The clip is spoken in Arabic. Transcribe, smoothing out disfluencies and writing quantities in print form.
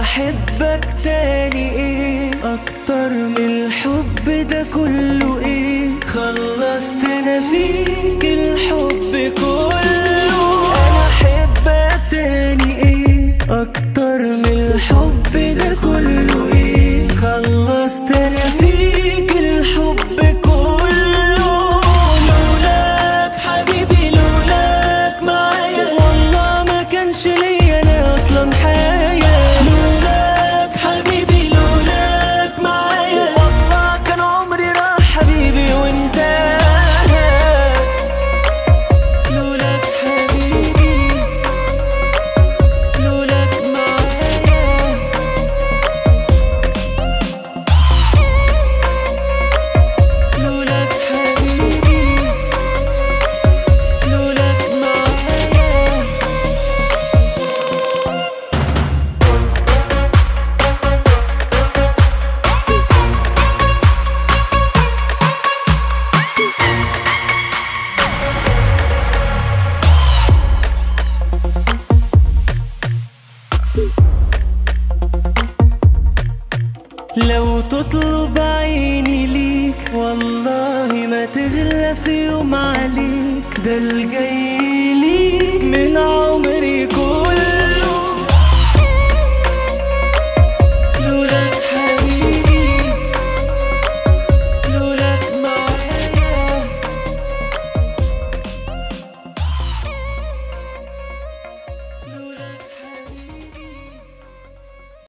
احبك تاني ايه اكتر من الحب ده كله؟ ايه خلصت انا فيك الحب كله. انا احبك تاني ايه اكتر من الحب ده كله؟ ايه خلصت انا فيك الحب كله. لولاك حبيبي لولاك معايا والله ما كانش ليا انا اصلا حياة. لولاك حبيبي لولاك معايا والله كان عمري راح حبيبي وانت. لولاك حبيبي لولاك معايا. لولاك حبيبي لولاك معايا. لو تطلب عيني ليك والله ما تغلى في يوم عليك. ده الجاي ليك من عمري